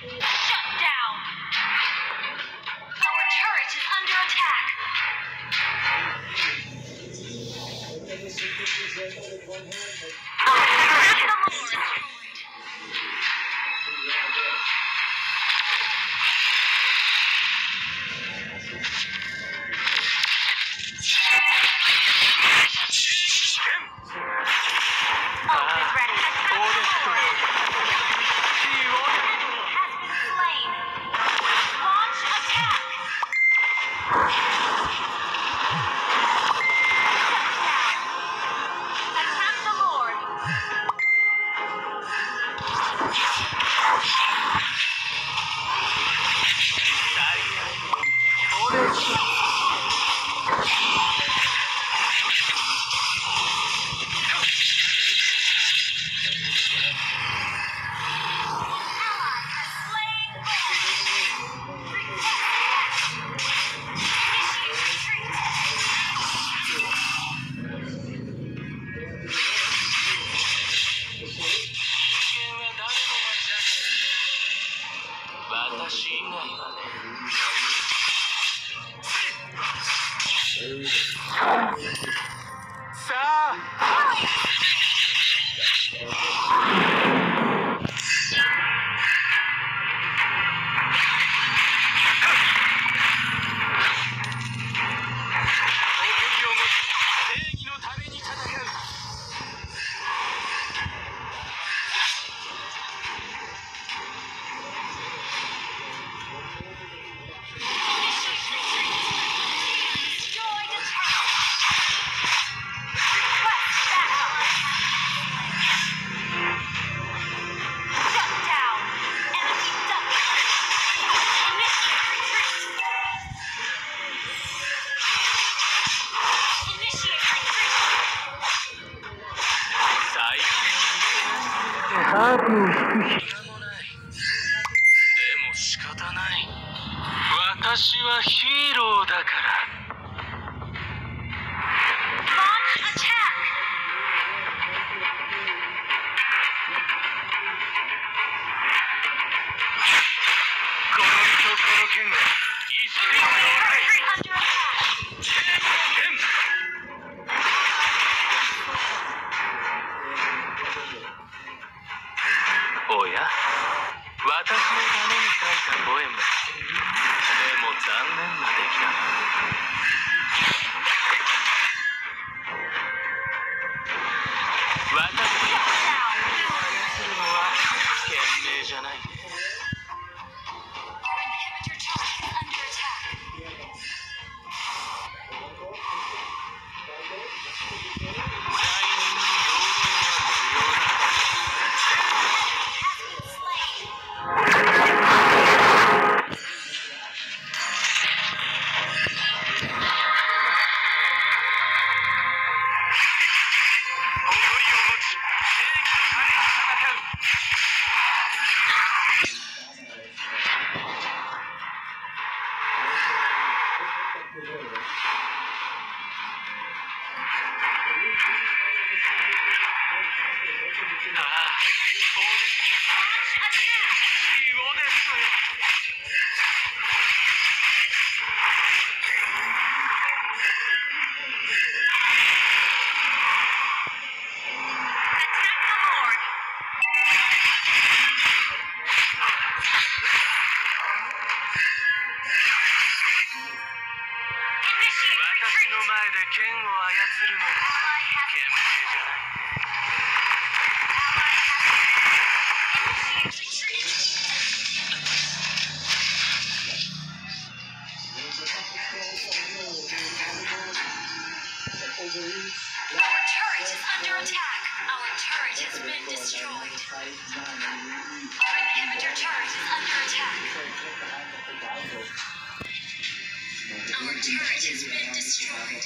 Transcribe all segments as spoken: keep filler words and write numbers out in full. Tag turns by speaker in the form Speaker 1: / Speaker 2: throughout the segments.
Speaker 1: Shut down. Our turret is under attack.
Speaker 2: ハープを引くし。
Speaker 3: でも仕方ない。私はヒーローだから。この身とこの剣が一緒におや、私のために書いたポエム。でも残念な出来だ。私に剣を操るのは賢明じゃない。私の前で剣を操るのは賢明じゃない。
Speaker 1: Our turret is under attack. Our turret has been destroyed. Our inhibitor turret is under attack. Our turret has been destroyed.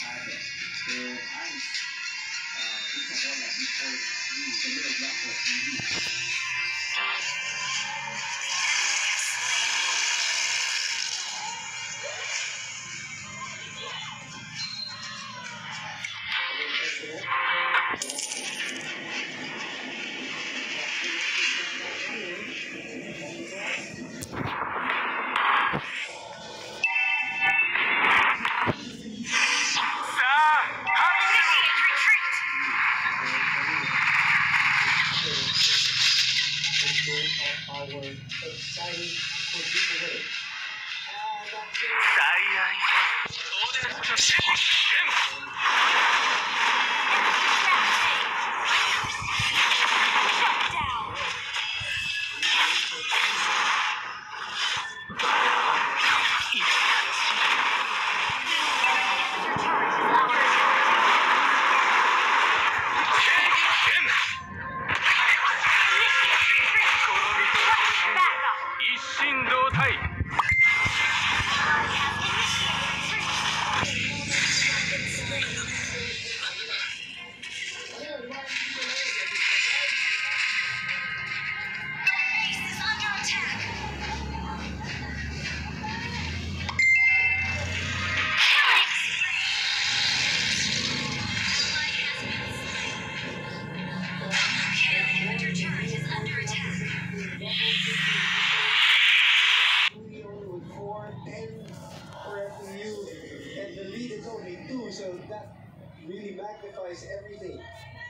Speaker 4: So that really magnifies everything.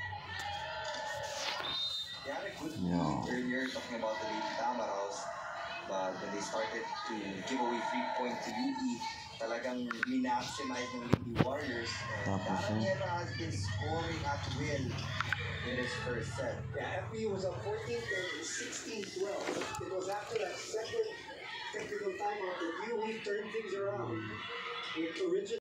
Speaker 5: They had a good
Speaker 6: Yeah.
Speaker 5: lead earlier talking about the Lady Tamaraos, but when they started to give away free point to U E, talagang minaximize ng Lady Warriors. And
Speaker 6: Tapos,
Speaker 5: Darren
Speaker 6: eh.
Speaker 5: Guerra has been scoring at will in his first set.
Speaker 4: Yeah, F B was up fourteen and sixteen twelve. It was after that second technical timeout that U E turned things around. It originally